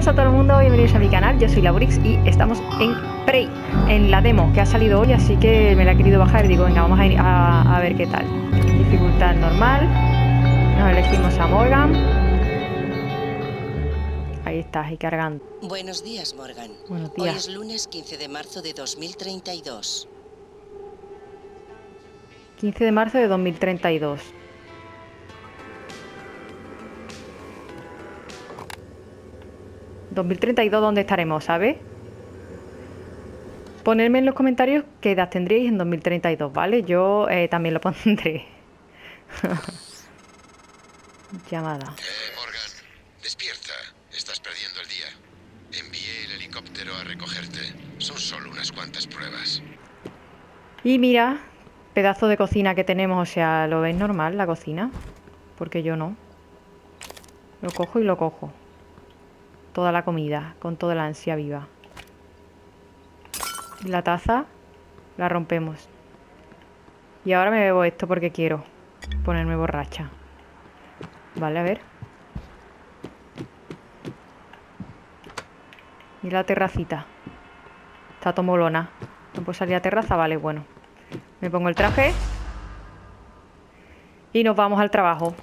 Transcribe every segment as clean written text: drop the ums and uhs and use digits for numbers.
buenas a todo el mundo, bienvenidos a mi canal, yo soy Laurix y estamos en Prey, en la demo que ha salido hoy, así que me la he querido bajar y digo, venga, vamos a ir a ver qué tal. Dificultad normal, nos elegimos a Morgan. Ahí está, ahí cargando. Buenos días, Morgan. Buenos días. Hoy es lunes 15 de marzo de 2032. 15 de marzo de 2032. ¿2032 dónde estaremos, sabes? Ponedme en los comentarios qué edad tendríais en 2032, ¿vale? Yo también lo pondré. Llamada. Morgan, despierta. Estás perdiendo el día. Envié el helicóptero a recogerte. Son solo unas cuantas pruebas. Y mira, pedazo de cocina que tenemos, o sea, ¿lo veis normal la cocina? Porque yo no. Lo cojo y lo cojo. Toda la comida, con toda la ansia viva. Y la taza la rompemos. Y ahora me bebo esto porque quiero ponerme borracha. Vale, a ver. Y la terracita. Está tomolona. ¿No puedo salir a terraza? Vale, bueno. Me pongo el traje. Y nos vamos al trabajo.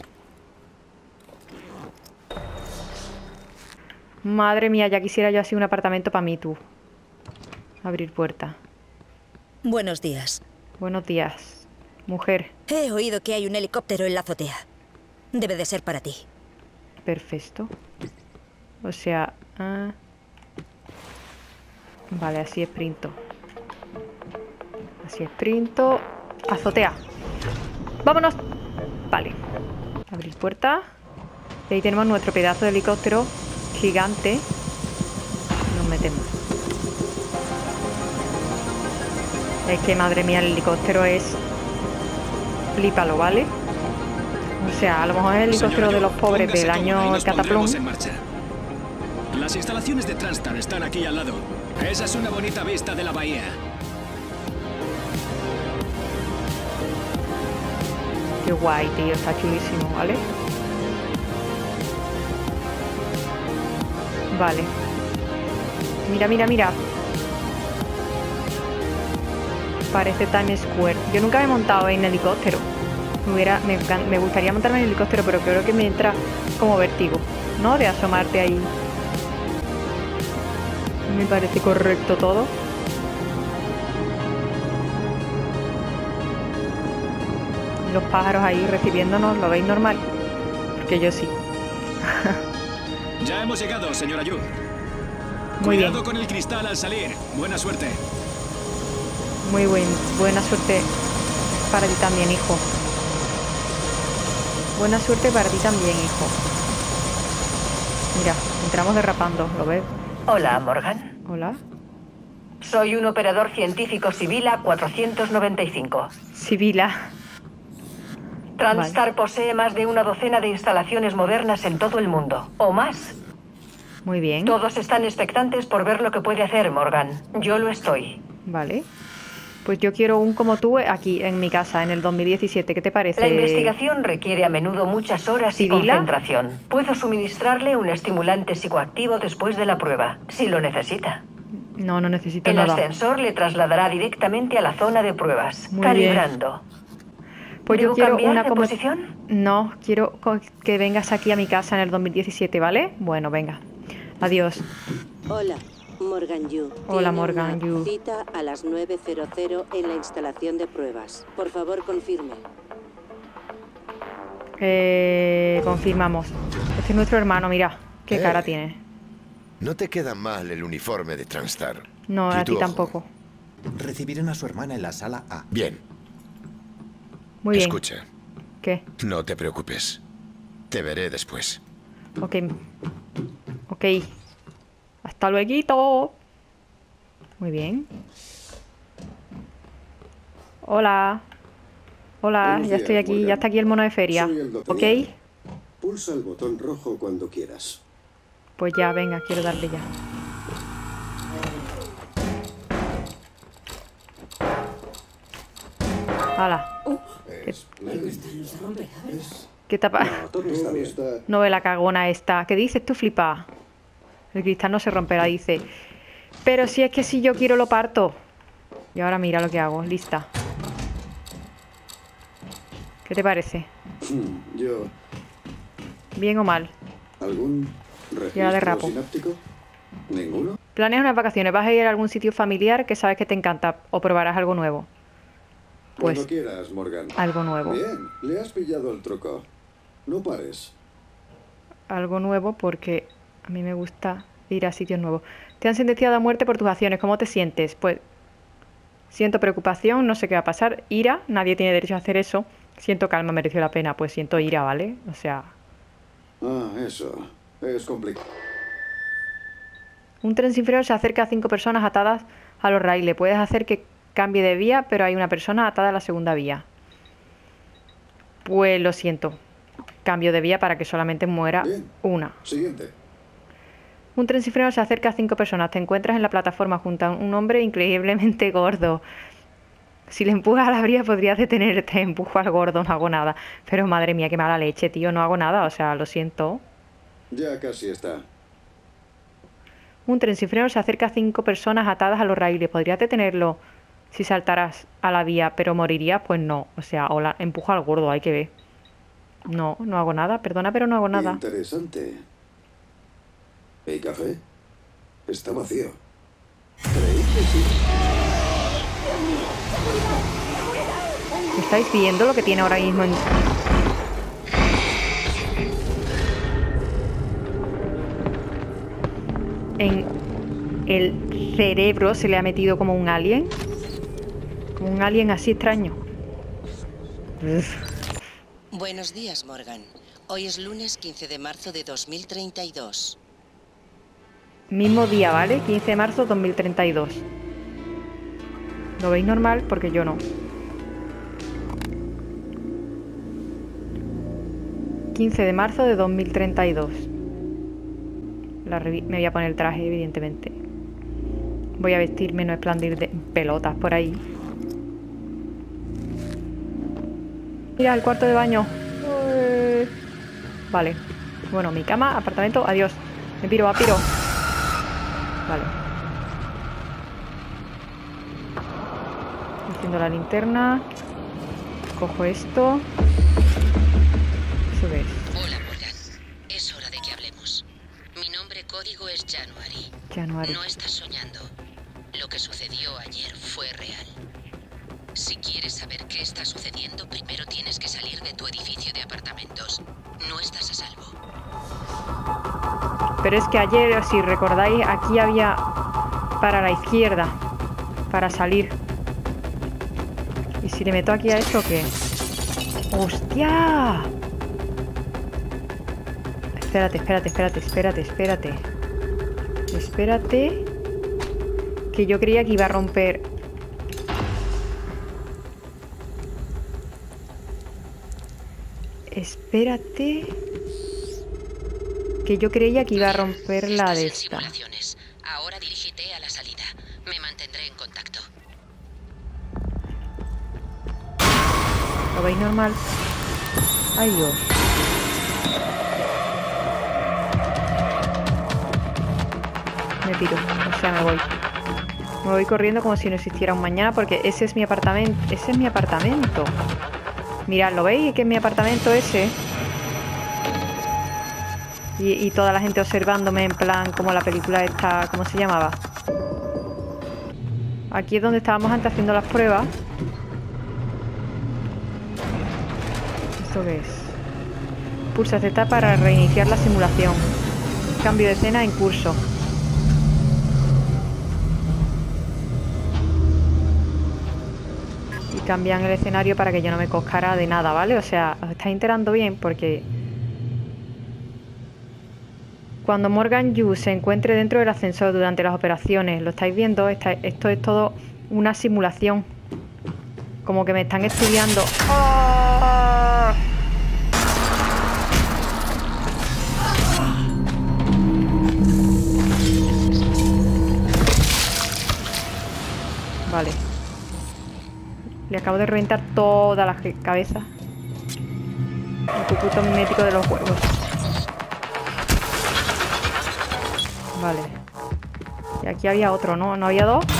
Madre mía, ya quisiera yo así un apartamento para mí, tú. Abrir puerta. Buenos días. Buenos días, mujer. He oído que hay un helicóptero en la azotea. Debe de ser para ti. Perfecto. O sea... Vale, así sprinto. Así sprinto. Azotea. ¡Vámonos! Vale. Abrir puerta. Y ahí tenemos nuestro pedazo de helicóptero gigante. Nos metemos. Es que madre mía, el helicóptero es... Flípalo, ¿vale? O sea, a lo mejor es el helicóptero de los pobres del año Cataplum. Las instalaciones de Transtar están aquí al lado. Esa es una bonita vista de la bahía. Qué guay, tío, está chulísimo, ¿vale? Vale. Mira, mira, mira. Parece Times Square. Yo nunca me he montado en helicóptero. Me gustaría montarme en helicóptero, pero creo que me entra como vértigo, ¿no? De asomarte ahí. Me parece correcto todo. Los pájaros ahí recibiéndonos, ¿lo veis normal? Porque yo sí. Ya hemos llegado, señora Yu. Muy bien. Cuidado con el cristal al salir. Buena suerte. Muy buena suerte para ti también, hijo. Buena suerte para ti también, hijo. Mira, entramos derrapando, ¿lo ves? Hola, Morgan. Hola. Soy un operador científico Sibila 495. Sibila. Transtar posee más de una docena de instalaciones modernas en todo el mundo, o más. Muy bien. Todos están expectantes por ver lo que puede hacer Morgan. Yo lo estoy. Vale. Pues yo quiero un como tú aquí, en mi casa, en el 2017. ¿Qué te parece? La investigación requiere a menudo muchas horas y ¿Sibila? concentración. Puedo suministrarle un estimulante psicoactivo después de la prueba, si lo necesita. No, no necesito El nada. ascensor le trasladará directamente a la zona de pruebas, Muy calibrando. Pues yo ¿Debo quiero cambiar una de como... posición? No, quiero que vengas aquí a mi casa en el 2017, ¿vale? Bueno, venga. Adiós. Hola, Morgan Yu. Hola, Tiene Morgan una Yu. Cita a las 9:00 en la instalación de pruebas. Por favor, confirme. Confirmamos. Este es nuestro hermano, mira. Qué cara tiene. No te queda mal el uniforme de Transtar. No, ¿Y a tu ti ojo? tampoco. Recibirán a su hermana en la sala A. Bien, Muy bien. escucha. ¿Qué? No te preocupes. Te veré después. Ok. Ok. Hasta luego. Muy bien. Hola. Hola, Buenos ya días, estoy aquí. Morgan. Ya está aquí el mono de feria. Soy el Dr. ¿Ok? Young. Pulsa el botón rojo cuando quieras. Pues ya, venga, quiero darle ya. Hala. ¿Qué tapa? Todo está bien. No ve la cagona esta. ¿Qué dices tú, flipa? El cristal no se romperá, dice. Pero si es que si yo quiero lo parto. Y ahora mira lo que hago. Lista. ¿Qué te parece? Yo... ¿Bien o mal? ¿Algún Ya derrapo. registro sináptico? ¿Ninguno? Planeas unas vacaciones. ¿Vas a ir a algún sitio familiar que sabes que te encanta? ¿O probarás algo nuevo? Pues Cuando quieras, Morgan. algo nuevo. Bien, le has pillado el truco. No pares. Algo nuevo porque a mí me gusta ir a sitios nuevos. Te han sentenciado a muerte por tus acciones. ¿Cómo te sientes? Pues siento preocupación, no sé qué va a pasar. Ira, nadie tiene derecho a hacer eso. Siento calma, mereció la pena. Pues siento ira, ¿vale? O sea... Ah, eso. Es complicado. Un tren sin freno se acerca a 5 personas atadas a los raíles. Puedes hacer que cambie de vía, pero hay una persona atada a la segunda vía. Pues lo siento. Cambio de vía para que solamente muera Bien. una. Siguiente. Un tren sin freno se acerca a 5 personas. Te encuentras en la plataforma junto a un hombre increíblemente gordo. Si le empujas a la vía podrías detenerte. Empujo al gordo, no hago nada. Pero madre mía, qué mala leche, tío. No hago nada, o sea, lo siento. Ya casi está. Un tren sin freno se acerca a 5 personas atadas a los raíles. Podrías detenerlo si saltaras a la vía, pero morirías, pues no. O sea, hola, empujo al gordo, hay que ver. No, no hago nada. Perdona, pero no hago nada. Interesante. ¿Hay café? Está vacío. Creí que sí. ¿Estáis viendo lo que tiene ahora mismo en el cerebro? Se le ha metido como un alien. Como un alien así extraño. Uf. Buenos días, Morgan. Hoy es lunes 15 de marzo de 2032. Mismo día, ¿vale? 15 de marzo 2032. ¿Lo veis normal? Porque yo no. 15 de marzo de 2032. Me voy a poner el traje, evidentemente. Voy a vestirme, no esplandir de pelotas por ahí. Mira, el cuarto de baño. Vale. Bueno, mi cama, apartamento, adiós. Me piro, vampiro. Vale. Haciendo la linterna. Cojo esto. ¿Eso qué es? Hola, Morgan. Es hora de que hablemos. Mi nombre código es January. January. No estás soñando. Lo que sucedió ayer fue real. Si quieres saber qué está sucediendo, primero tienes que salir de tu edificio de apartamentos. No estás a salvo. Pero es que ayer, si recordáis, aquí había para la izquierda, para salir. ¿Y si le meto aquí a esto qué? ¡Hostia! Espérate. Espérate. Que yo creía que iba a romper. Espérate. Que yo creía que iba a romper la de esta. Ahora dirígete a la salida. Me mantendré en contacto. ¿Lo veis normal? Ay, Dios. Me tiro, o sea, me voy. Me voy corriendo como si no existiera un mañana porque ese es mi apartamento. Ese es mi apartamento. Mirad, ¿lo veis? Que es mi apartamento ese. Y toda la gente observándome en plan como la película esta, ¿cómo se llamaba? Aquí es donde estábamos antes haciendo las pruebas. ¿Esto qué es? Pulsa Z para reiniciar la simulación. Cambio de escena en curso. Y cambian el escenario para que yo no me coscara de nada, ¿vale? O sea, os estáis enterando bien porque... Cuando Morgan Yu se encuentre dentro del ascensor durante las operaciones, ¿lo estáis viendo? Esto es todo una simulación. Como que me están estudiando. ¡Oh! Vale. Le acabo de reventar toda la cabeza. El cucuto mimético de los huevos. Vale. Y aquí había otro, ¿no? ¿No había dos?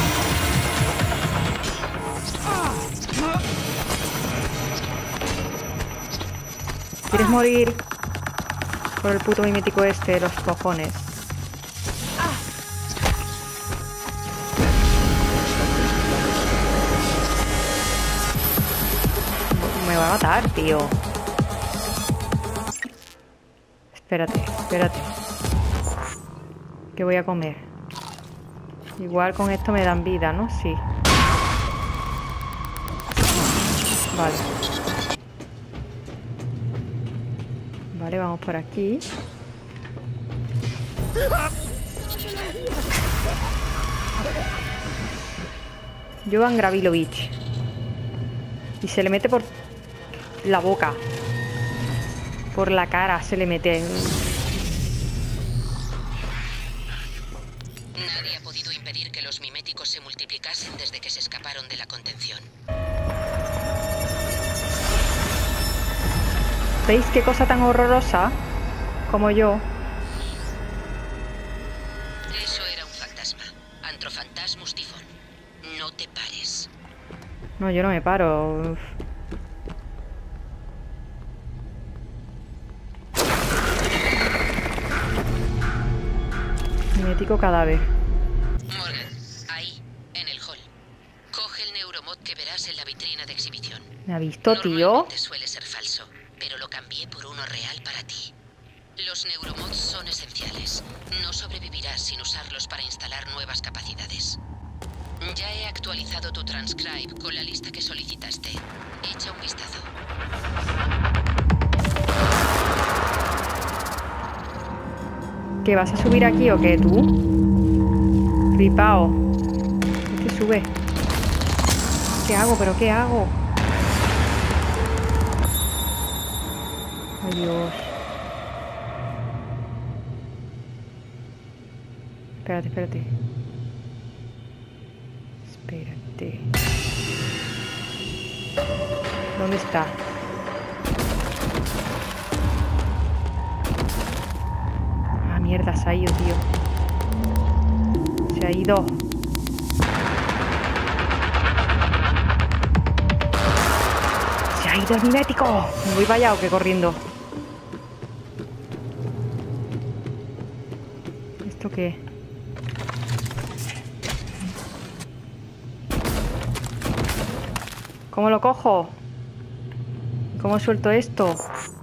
¿Quieres morir? Por el puto mimético este de los cojones. Me va a matar, tío. Espérate, espérate. ¿Qué voy a comer? Igual con esto me dan vida, ¿no? Sí. Vale. Vale, vamos por aquí. Jovan Gravilovich. Y se le mete por la boca. Por la cara se le mete. Nadie ha podido impedir que los miméticos se multiplicasen desde que se escaparon de la contención. ¿Veis qué cosa tan horrorosa? Como yo. Eso era un fantasma. Antrofantasmus tifón. No te pares. No, yo no me paro. Mimético cadáver. Morgan, ahí, en el hall. Coge el neuromod que verás en la vitrina de exhibición. ¿Me ha visto, tío? Normalmente suele ser falso, pero lo cambié por uno real para ti. Los neuromods son esenciales. No sobrevivirás sin usarlos para instalar nuevas capacidades. Ya he actualizado tu transcribe con la lista que solicitaste. Echa un vistazo. ¿Qué, vas a subir aquí o qué, tú? Flipao. ¿Qué sube? ¿Qué hago? ¿Pero qué hago? Ay, Dios. Espérate, espérate. Espérate. ¿Dónde está? Ah, mierda, se ha ido, tío. Se ha ido. Se ha ido el mimético. Me voy para allá o qué, corriendo. ¿Esto qué? ¿Cómo lo cojo? ¿Cómo suelto esto?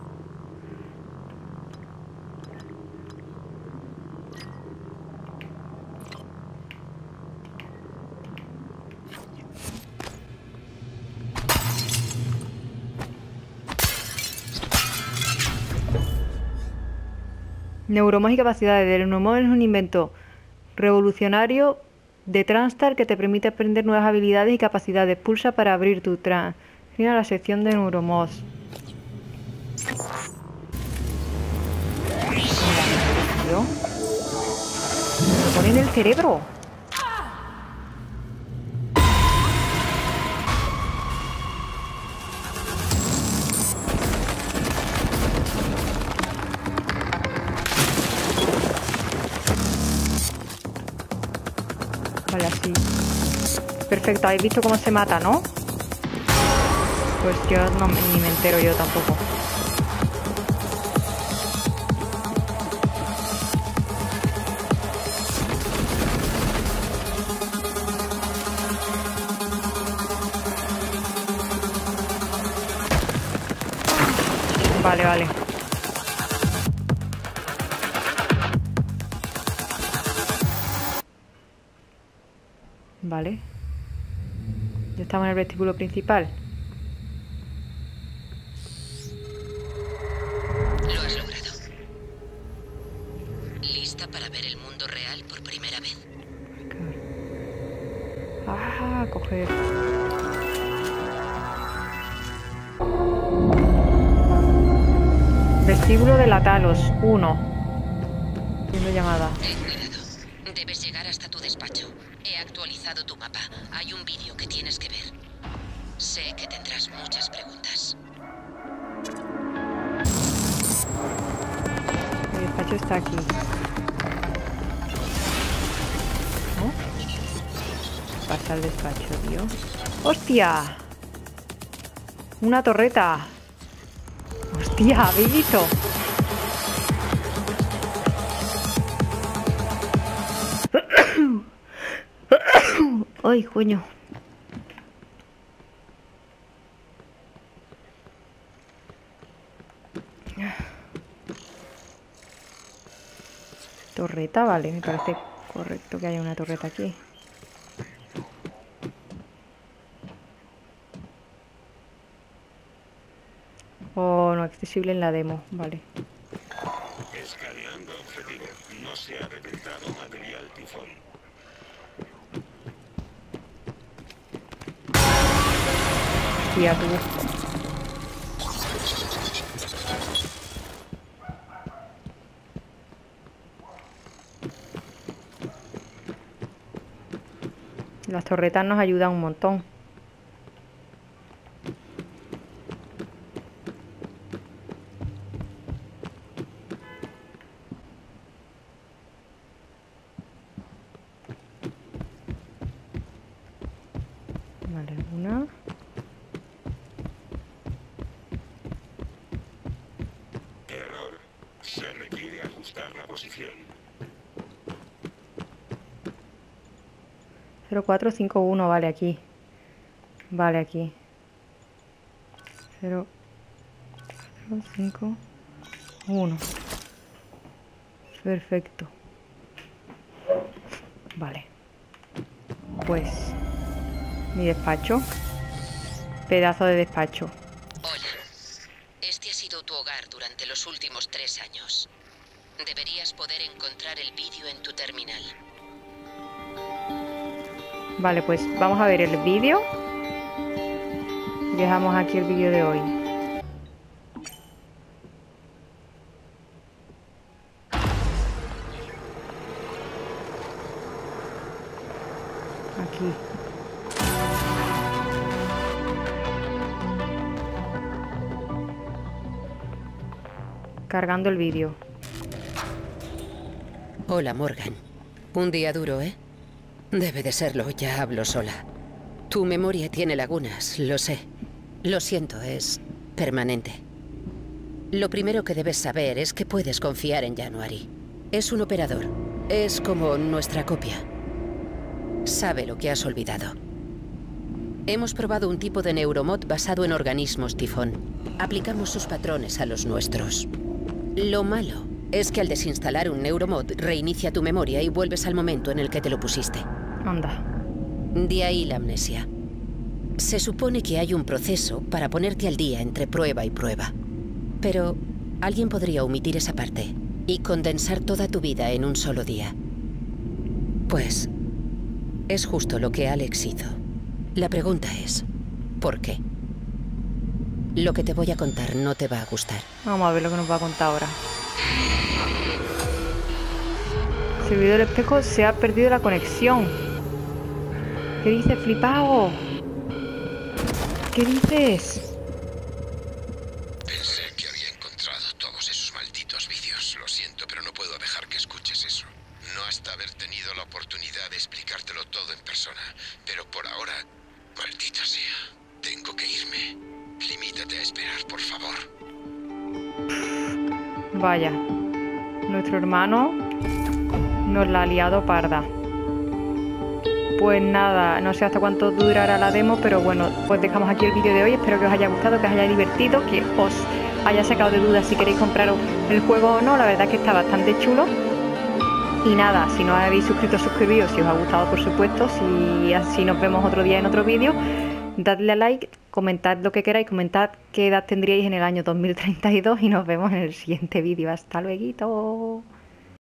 Neuromod y capacidades. El neuromod es un invento revolucionario de Transtar que te permite aprender nuevas habilidades y capacidades. Pulsa para abrir tu Mira la sección de neuromods. ¿Tío? ¿Me lo pone en el cerebro? Vale, así. Perfecto, habéis visto cómo se mata, ¿no? Pues yo no, ni me entero yo tampoco. Vale, vale. Vale. Ya estamos en el vestíbulo principal. Lo has logrado. ¿Lista para ver el mundo real por primera vez? Ah, coger. Vestíbulo de la Talos 1. Siendo llamada. Ten cuidado. Debes llegar hasta tu despacho. He actualizado tu mapa. Hay un vídeo que tienes que ver. Sé que tendrás muchas preguntas. El despacho está aquí. pasa al despacho, tío? ¡Hostia! ¡Una torreta! ¡Hostia! ¿Habéis visto? ¡Ay, coño! Torreta, vale, me parece correcto que haya una torreta aquí. Oh, no accesible en la demo, vale. Escaneando objetivo. No se ha detectado material tifón. Tía, tú. Las torretas nos ayudan un montón. Vale, una. Error. Se requiere ajustar la posición. 0451, vale, aquí. Vale, aquí. 0451. Perfecto. Vale. Pues mi despacho. Pedazo de despacho. Hola. Este ha sido tu hogar durante los últimos 3 años. Deberías poder encontrar el vídeo en tu terminal. Vale, pues vamos a ver el vídeo. Dejamos aquí el vídeo de hoy. Aquí. Cargando el vídeo. Hola, Morgan. Un día duro, ¿eh? Debe de serlo, ya hablo sola. Tu memoria tiene lagunas, lo sé. Lo siento, es permanente. Lo primero que debes saber es que puedes confiar en January. Es un operador. Es como nuestra copia. Sabe lo que has olvidado. Hemos probado un tipo de neuromod basado en organismos tifón. Aplicamos sus patrones a los nuestros. Lo malo es que al desinstalar un neuromod reinicia tu memoria y vuelves al momento en el que te lo pusiste. Anda. De ahí la amnesia. Se supone que hay un proceso para ponerte al día entre prueba y prueba. Pero alguien podría omitir esa parte y condensar toda tu vida en un solo día. Pues es justo lo que Alex hizo. La pregunta es, ¿por qué? Lo que te voy a contar no te va a gustar. Vamos a ver lo que nos va a contar ahora. Servidor del espejo, se ha perdido la conexión. ¿Qué dices, flipao? ¿Qué dices? Pensé que había encontrado todos esos malditos vídeos. Lo siento, pero no puedo dejar que escuches eso. No hasta haber tenido la oportunidad de explicártelo todo en persona. Pero por ahora, maldita sea, tengo que irme. Limítate a esperar, por favor. Vaya. Nuestro hermano nos la ha liado parda. Pues nada, no sé hasta cuánto durará la demo, pero bueno, pues dejamos aquí el vídeo de hoy. Espero que os haya gustado, que os haya divertido, que os haya sacado de dudas si queréis compraros el juego o no. La verdad es que está bastante chulo. Y nada, si no habéis suscrito, suscribíos si os ha gustado, por supuesto. Si así nos vemos otro día en otro vídeo, dadle a like, comentad lo que queráis, comentad qué edad tendríais en el año 2032 y nos vemos en el siguiente vídeo. Hasta luego.